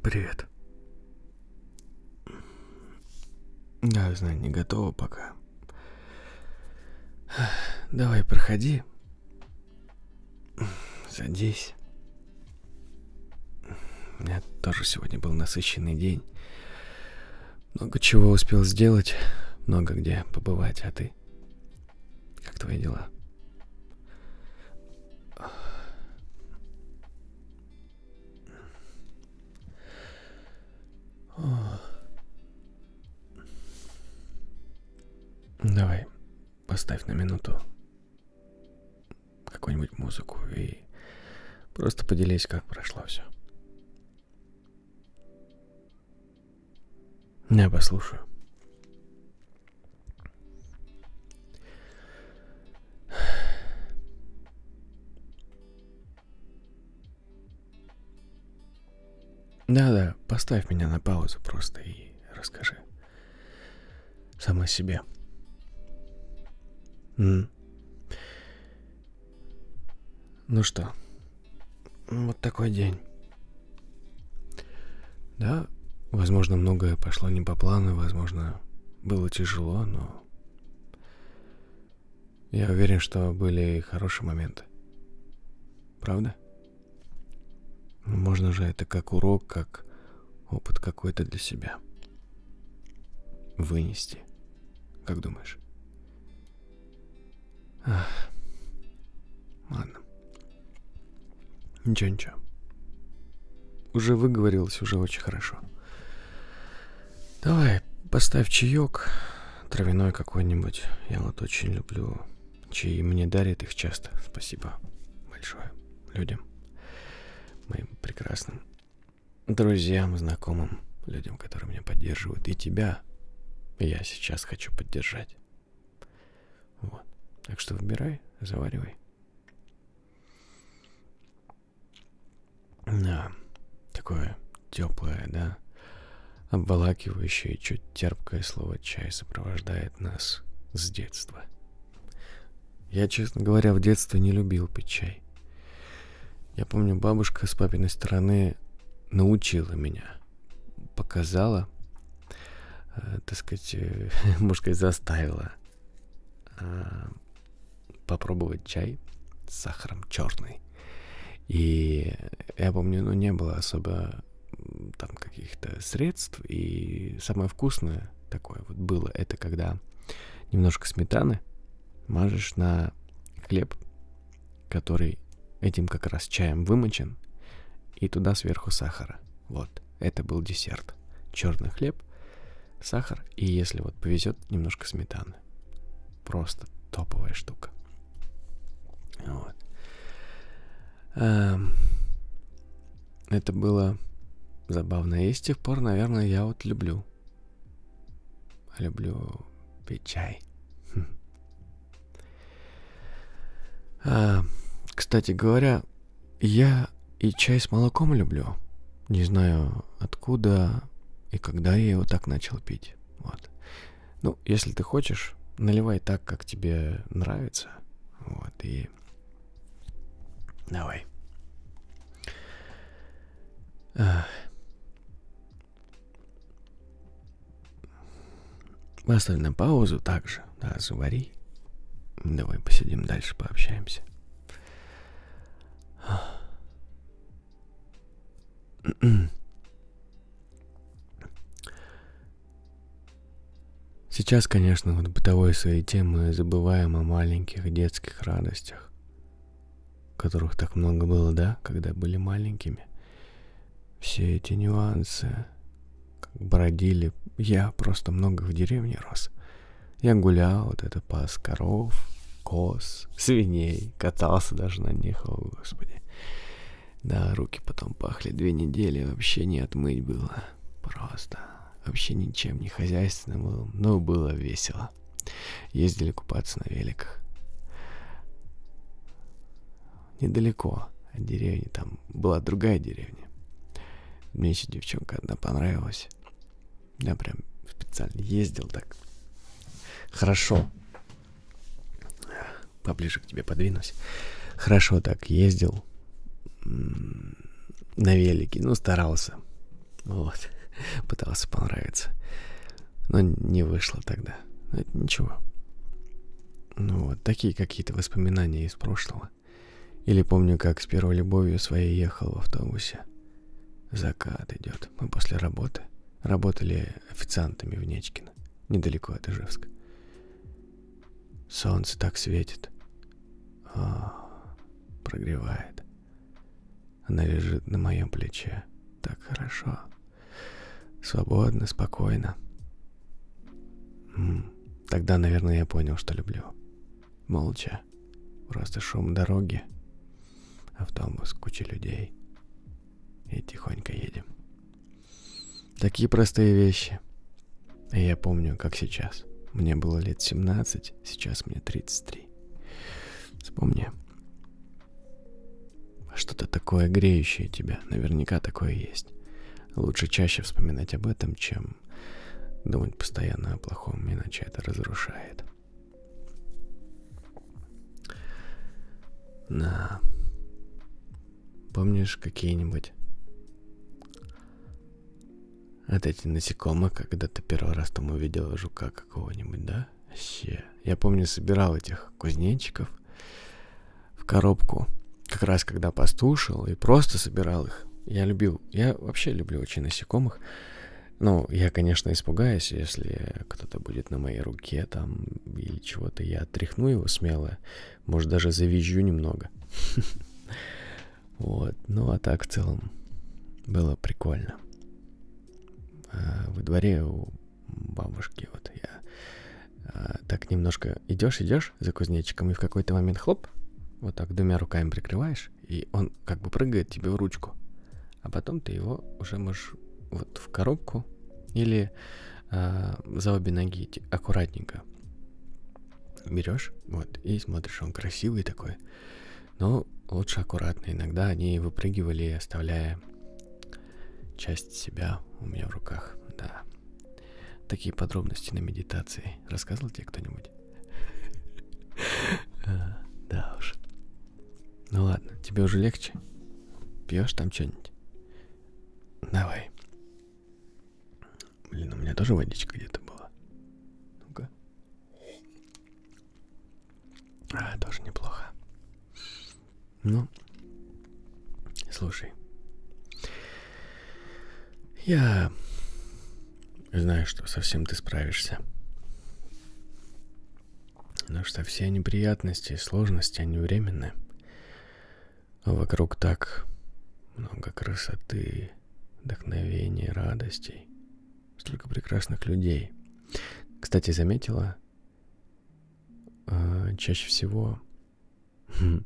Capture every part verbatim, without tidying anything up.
Привет. Да, знаю, не готова пока. Давай, проходи. Садись. У меня тоже сегодня был насыщенный день. Много чего успел сделать, много где побывать, а ты? Как твои дела? Давай, поставь на минуту какую-нибудь музыку и просто поделись, как прошло все. Я послушаю. Да-да, поставь меня на паузу просто и расскажи сам о себе. М. Ну что, вот такой день. Да, возможно, многое пошло не по плану, возможно, было тяжело, но я уверен, что были и хорошие моменты. Правда? Можно же это как урок, как опыт какой-то для себя вынести. Как думаешь? Ах. Ладно. Ничего, ничего. Уже выговорилась, уже очень хорошо. Давай, поставь чаек, травяной какой-нибудь. Я вот очень люблю чаи, мне дарят их часто. Спасибо большое людям, моим прекрасным друзьям, знакомым, людям, которые меня поддерживают. И тебя я сейчас хочу поддержать. Вот. Так что выбирай, заваривай. Да, такое теплое, да, обволакивающее, чуть терпкое слово «чай» сопровождает нас с детства. Я, честно говоря, в детстве не любил пить чай. Я помню, бабушка с папиной стороны научила меня, показала, э, так сказать, э, можно сказать, заставила э, попробовать чай с сахаром черный. И я помню, ну, не было особо там каких-то средств. И самое вкусное такое вот было, это когда немножко сметаны мажешь на хлеб, который этим как раз чаем вымочен, и туда сверху сахара. Вот, это был десерт. Черный хлеб, сахар, и если вот повезет, немножко сметаны. Просто топовая штука. Вот. Это было забавно. И с тех пор, наверное, я вот люблю. Люблю пить чай. А, кстати говоря, я и чай с молоком люблю. Не знаю, откуда и когда я его так начал пить. Вот. Ну, если ты хочешь, наливай так, как тебе нравится. Вот, и давай. Поставь на паузу также. Да, завари. Давай посидим дальше, пообщаемся. Сейчас, конечно, вот в бытовой суете мы забываем о маленьких детских радостях, которых так много было, да, когда были маленькими. Все эти нюансы, как бродили. Я просто много в деревне рос. Я гулял, вот это пас коров, коз, свиней, катался даже на них, о господи. Да, руки потом пахли две недели, вообще не отмыть было. Просто вообще ничем не хозяйственным было, но было весело. Ездили купаться на великах. Недалеко от деревни, там была другая деревня. Мне еще девчонка одна понравилась. Я прям специально ездил так. Хорошо. Поближе к тебе подвинусь. Хорошо так ездил на велике. Ну, старался. Вот. Пытался понравиться. Но не вышло тогда. Но это ничего. Ну вот, такие какие-то воспоминания из прошлого. Или помню, как с первой любовью своей ехал в автобусе. Закат идет. Мы после работы работали официантами в Нечкино, недалеко от Ижевска. Солнце так светит. О, прогревает. Она лежит на моем плече. Так хорошо. Свободно, спокойно. М-м. Тогда, наверное, я понял, что люблю. Молча. Просто шум дороги. Автобус, куча людей. И тихонько едем. Такие простые вещи. И я помню, как сейчас. Мне было лет семнадцать, сейчас мне тридцать три. Вспомни. Что-то такое греющее тебя. Наверняка такое есть. Лучше чаще вспоминать об этом, чем думать постоянно о плохом, иначе это разрушает. На. Помнишь какие-нибудь вот эти насекомые, когда ты первый раз там увидел жука какого-нибудь, да? Вообще. Я помню, собирал этих кузнечиков в коробку, как раз когда пастушил, и просто собирал их. Я любил, я вообще люблю очень насекомых. Ну, я, конечно, испугаюсь, если кто-то будет на моей руке там или чего-то. Я отряхну его смело, может, даже завизжу немного. Вот, ну а так в целом было прикольно. Во дворе у бабушки вот я так немножко идешь, идешь за кузнечиком, и в какой-то момент хлоп, вот так двумя руками прикрываешь, и он как бы прыгает тебе в ручку. А потом ты его уже можешь вот в коробку или а, за обе ноги аккуратненько берешь, вот, и смотришь, он красивый такой. Но лучше аккуратно. Иногда они выпрыгивали, оставляя часть себя у меня в руках. Да. Такие подробности на медитации. Рассказывал тебе кто-нибудь? Да уж. Ну ладно, тебе уже легче? Пьешь там что-нибудь? Давай. Блин, у меня тоже водичка где-то была. Ну-ка. А, тоже неплохо. Ну, слушай. Я знаю, что совсем ты справишься. Но что все неприятности и сложности, они временны. А вокруг так много красоты, вдохновения, радостей. Столько прекрасных людей. Кстати, заметила, э, чаще всего э,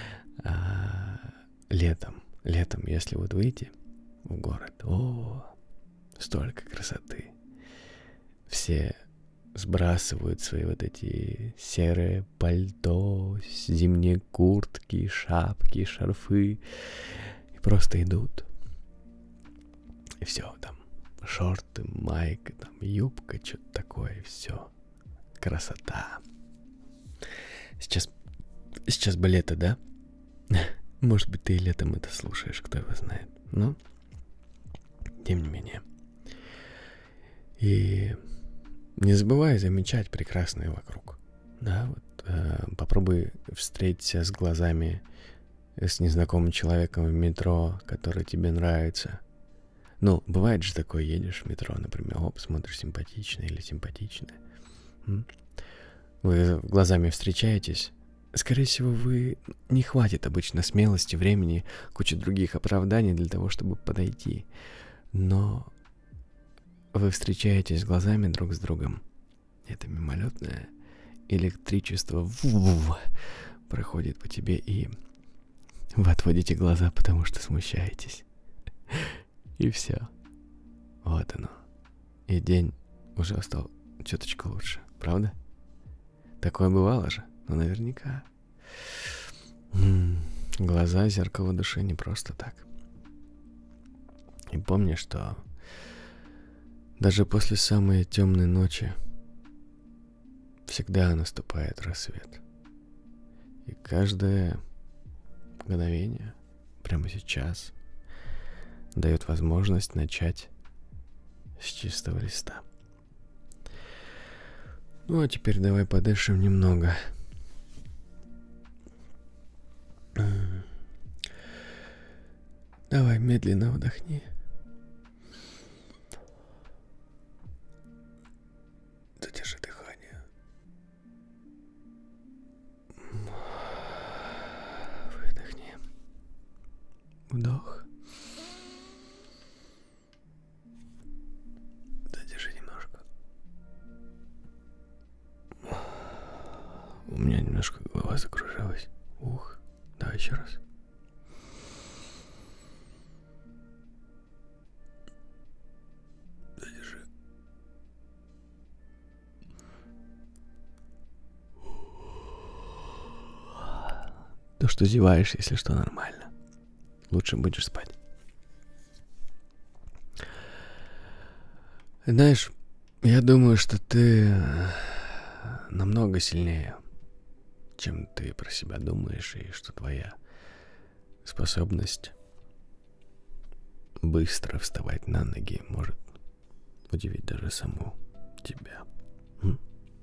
летом, летом, если вот выйти в город, о, столько красоты. Все сбрасывают свои вот эти серые пальто, зимние куртки, шапки, шарфы и просто идут. И все там. Шорты, майка, там, юбка, что-то такое, все. Красота. Сейчас, сейчас бы лето, да? Может быть, ты и летом это слушаешь, кто его знает. Но, тем не менее. И не забывай замечать прекрасное вокруг. Да, вот э, попробуй встретиться с глазами с незнакомым человеком в метро, который тебе нравится. Ну, бывает же такое, едешь в метро, например, оп, смотришь симпатичное или симпатичное. Вы глазами встречаетесь. Скорее всего, вы не хватит обычно смелости, времени, куча других оправданий для того, чтобы подойти. Но вы встречаетесь глазами друг с другом. Это мимолетное электричество проходит по тебе, и вы отводите глаза, потому что смущаетесь. И все. Вот оно. И день уже стал чуточку лучше, правда? Такое бывало же, но наверняка. М-м, глаза — зеркало души, не просто так. И помни, что даже после самой темной ночи всегда наступает рассвет. И каждое мгновение, прямо сейчас, дает возможность начать с чистого листа. Ну а теперь давай подышим немного. Давай медленно вдохни. Задержи дыхание. Выдохни. Вдох. Задержи немножко. У меня немножко голова закружилась. Ух. Давай еще раз. Задержи. То, что зеваешь, если что, нормально. Лучше будешь спать. Знаешь, я думаю, что ты намного сильнее, чем ты про себя думаешь, и что твоя способность быстро вставать на ноги может удивить даже саму тебя. М?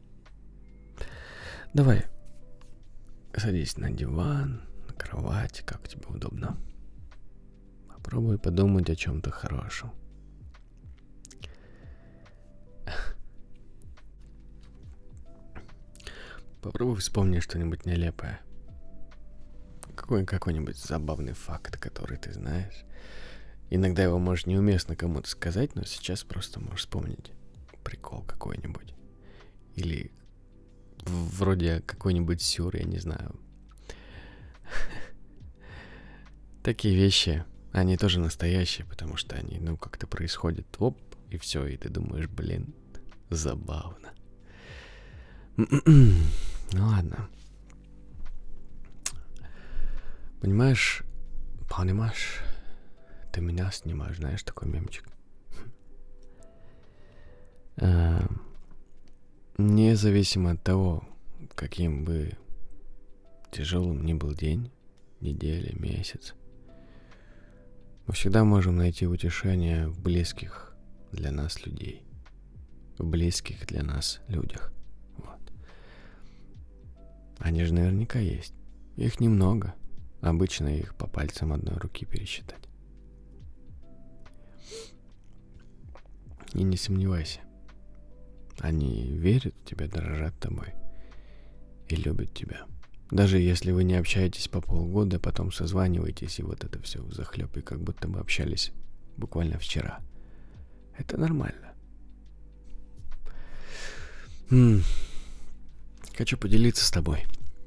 Давай, садись на диван, на кровать, как тебе удобно. Попробуй подумать о чем-то хорошем. Попробуй вспомнить что-нибудь нелепое. Какой, какой-нибудь забавный факт, который ты знаешь. Иногда его, может, неуместно кому-то сказать, но сейчас просто можешь вспомнить прикол какой-нибудь. Или вроде какой-нибудь сюр, я не знаю. Такие вещи, они тоже настоящие, потому что они, ну, как-то происходят. Оп, и все, и ты думаешь, блин, забавно. Ну ладно. Понимаешь, понимаешь, ты меня снимаешь, знаешь, такой мемчик. А, независимо от того, каким бы тяжелым ни был день, неделя, месяц, мы всегда можем найти утешение в близких для нас людей, в близких для нас людях. Вот. Они же наверняка есть. Их немного. Обычно их по пальцам одной руки пересчитать. И не сомневайся. Они верят в тебя, дорожат тобой и любят тебя. Даже если вы не общаетесь по полгода, потом созваниваетесь, и вот это все взахлеб, и как будто бы общались буквально вчера. Это нормально. М-м. Хочу поделиться с тобой.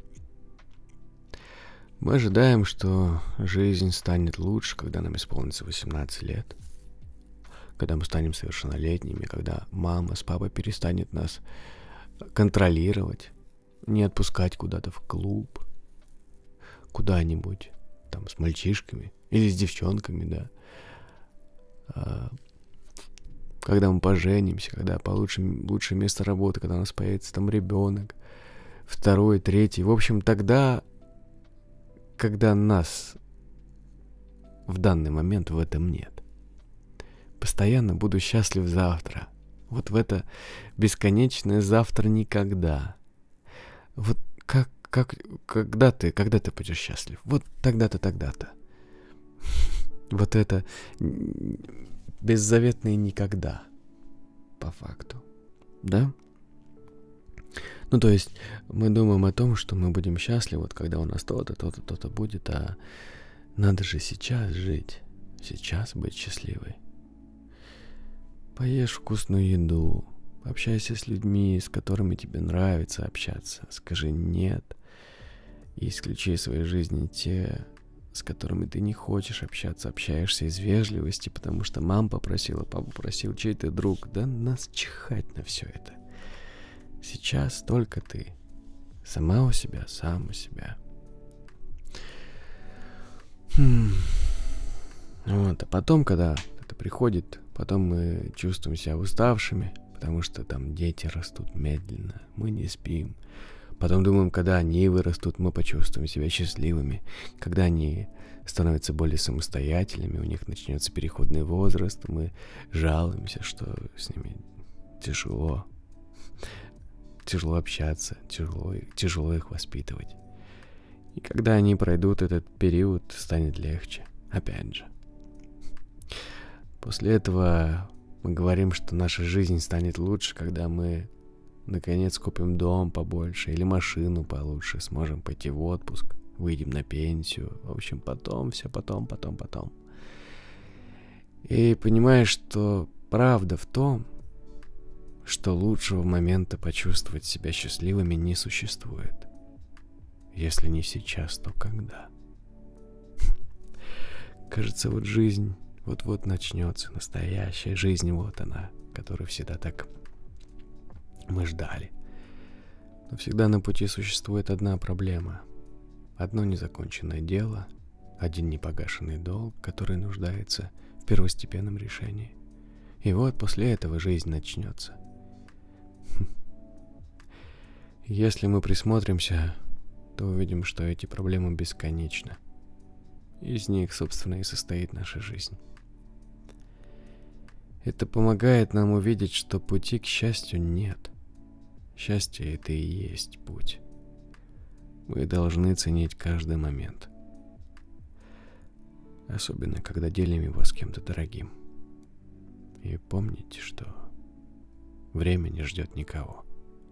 Мы ожидаем, что жизнь станет лучше, когда нам исполнится восемнадцать лет. Когда мы станем совершеннолетними, когда мама с папой перестанет нас контролировать, не отпускать куда-то в клуб, куда-нибудь, там, с мальчишками или с девчонками, да. А, когда мы поженимся, когда получим лучшее место работы, когда у нас появится там ребенок, второй, третий. В общем, тогда, когда нас в данный момент в этом нет. Постоянно буду счастлив завтра. Вот в это бесконечное завтра никогда. Вот как, как, когда ты, когда ты будешь счастлив? Вот тогда-то, тогда-то. Вот это беззаветное никогда, по факту. Да? Ну, то есть, мы думаем о том, что мы будем счастливы, вот когда у нас то-то, то-то, то-то будет, а надо же сейчас жить, сейчас быть счастливой. Поешь вкусную еду, общайся с людьми, с которыми тебе нравится общаться, скажи «нет» и исключи из своей жизни те, с которыми ты не хочешь общаться, общаешься из вежливости, потому что мама попросила, папа просил, чей-то друг, да нас чихать на все это. Сейчас только ты, сама у себя, сам у себя. Хм. Вот, а потом, когда это приходит, потом мы чувствуем себя уставшими, потому что там дети растут медленно, мы не спим, Потом думаем, когда они вырастут, мы почувствуем себя счастливыми. Когда они становятся более самостоятельными, у них начнется переходный возраст, мы жалуемся, что с ними тяжело. Тяжело общаться, тяжело, тяжело их воспитывать. И когда они пройдут этот период, станет легче. Опять же. После этого мы говорим, что наша жизнь станет лучше, когда мы наконец купим дом побольше или машину получше, сможем пойти в отпуск, выйдем на пенсию. В общем, потом, все потом, потом, потом. И понимаешь, что правда в том, что лучшего момента почувствовать себя счастливыми не существует. Если не сейчас, то когда? Кажется, вот жизнь вот-вот начнется, настоящая жизнь, вот она, которую всегда так мы ждали. Но всегда на пути существует одна проблема. Одно незаконченное дело, один непогашенный долг, который нуждается в первостепенном решении. И вот после этого жизнь начнется. Если мы присмотримся, то увидим, что эти проблемы бесконечны. Из них, собственно, и состоит наша жизнь. Это помогает нам увидеть, что пути к счастью нет. Счастье — это и есть путь. Мы должны ценить каждый момент. Особенно, когда делим его с кем-то дорогим. И помните, что время не ждет никого.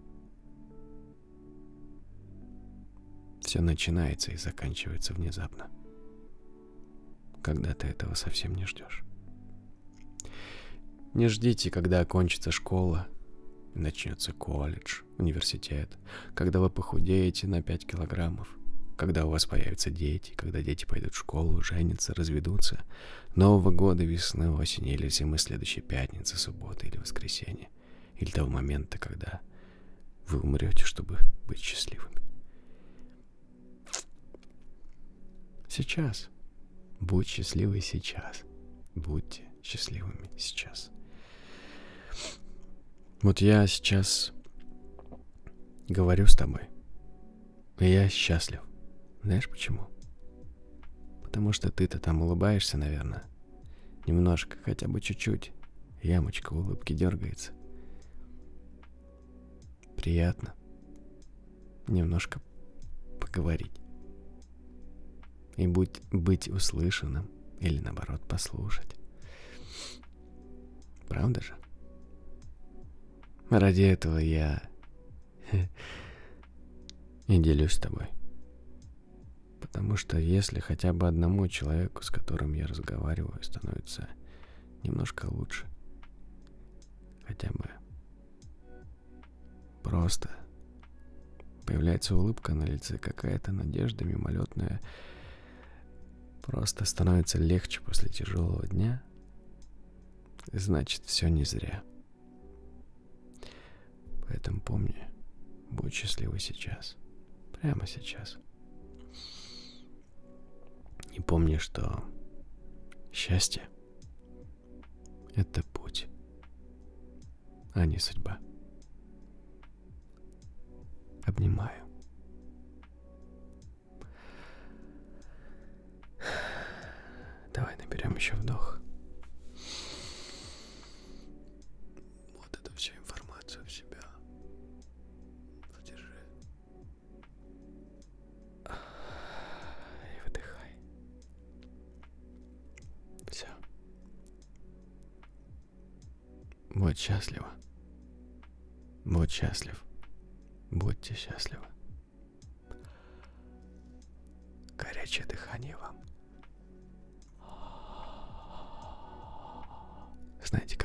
Все начинается и заканчивается внезапно, когда ты этого совсем не ждешь. Не ждите, когда окончится школа, начнется колледж, университет, когда вы похудеете на пять килограммов, когда у вас появятся дети, когда дети пойдут в школу, женятся, разведутся, Нового года, весны, осени или зимы, следующей пятницы, субботы или воскресенья, или того момента, когда вы умрете, чтобы быть счастливыми. Сейчас. Будь счастливой сейчас. Будьте счастливыми сейчас. Вот я сейчас говорю с тобой, и я счастлив. Знаешь почему? Потому что ты-то там улыбаешься, наверное. Немножко, хотя бы чуть-чуть. Ямочка улыбки дергается. Приятно немножко поговорить. И будь, быть услышанным, или наоборот послушать. Правда же? Ради этого я и делюсь с тобой. Потому что если хотя бы одному человеку, с которым я разговариваю, становится немножко лучше, хотя бы просто появляется улыбка на лице, какая-то надежда мимолетная, просто становится легче после тяжелого дня, значит, все не зря. Поэтому помни, будь счастливый сейчас, прямо сейчас. И помни, что счастье — это путь, а не судьба. Обнимаю. Давай наберем еще вдох. Вот эту всю информацию в себя задержи. И выдыхай. Все. Будь счастлива. Будь счастлив. Будьте счастливы. Горячее дыхание вам. Знаете,